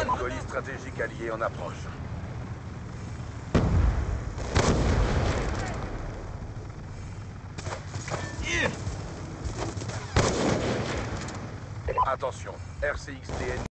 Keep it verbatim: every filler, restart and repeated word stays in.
Colis stratégique allié en approche. Attention, R C X P N